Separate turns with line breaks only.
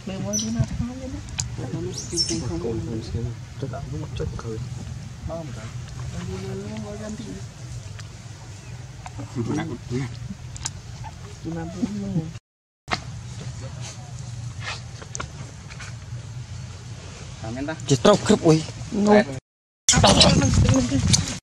Memang di nak aja dah. Kamu sih kamu sih. Tak aku macam kau. Mam kan. Kamu mau ganti. Aku tu. 50. Amin dah. Cetrok krep oi. No.